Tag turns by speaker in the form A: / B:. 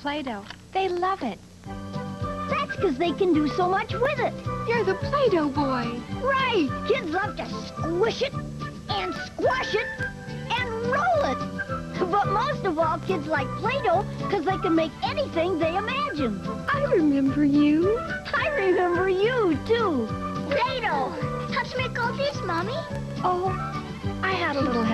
A: Play-Doh. They love it.
B: That's because they can do so much with it.
A: You're the Play-Doh boy.
B: Right. Kids love to squish it and squash it and roll it. But most of all, kids like Play-Doh because they can make anything they imagine.
A: I remember you.
B: I remember you, too.
C: Play-Doh. How'd you make all this, Mommy?
B: Oh, I had a little